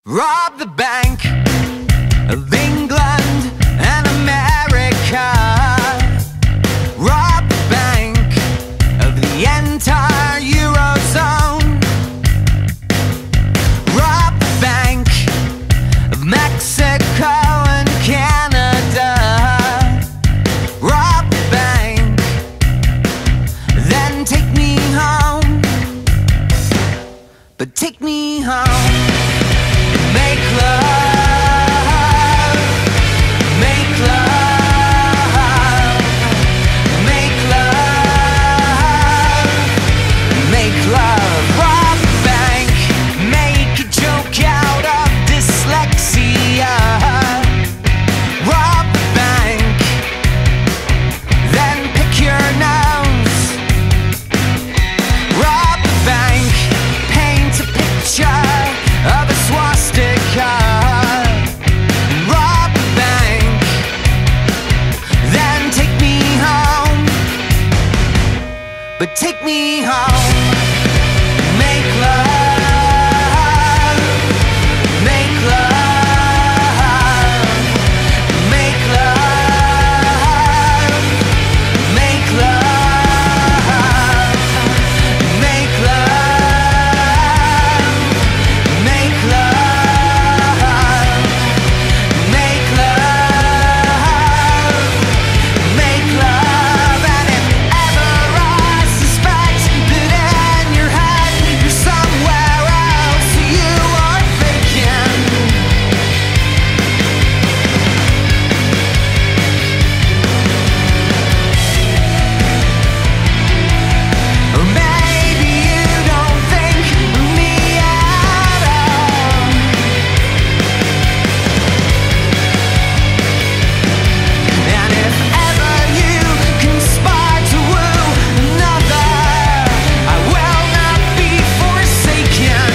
Rob the bank of England and America. Rob the bank of the entire Eurozone. Rob the bank of Mexico and Canada. Rob the bank, then take me home. But take me home. Make love, make love, make love, make love. Rob the bank, make a joke out of dyslexia. Rob the bank, then pick your nose. Rob the bank, paint a picture of a swastika. Rob the bank, then take me home. But take me home. Make love, make love, make love, make love, make love, make love, make love, make love. And if ever I suspect that in your head you're somewhere else, you are faking. Or maybe you don't think of me at all. And if ever you conspire to woo another, I will not be forsaken.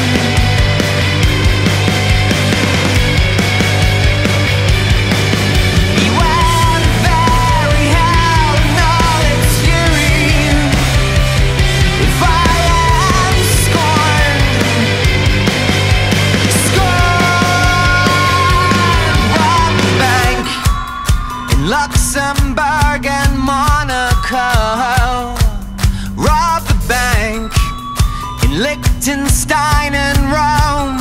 Beware the very hell and all its fury. If I am scorned, rob the bank in Luxembourg and Monaco. Rob the bank in Liechtenstein and Rome.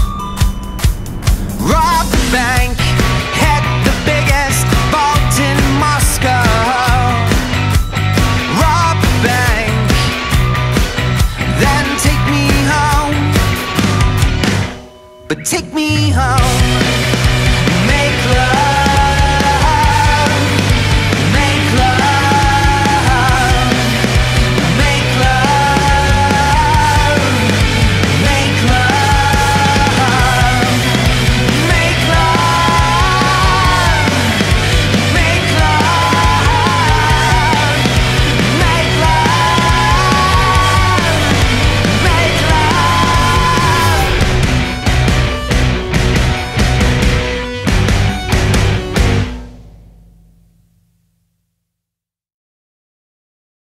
Rob the bank, hit the biggest vault in Moscow. Rob the bank, then take me home. But take me home.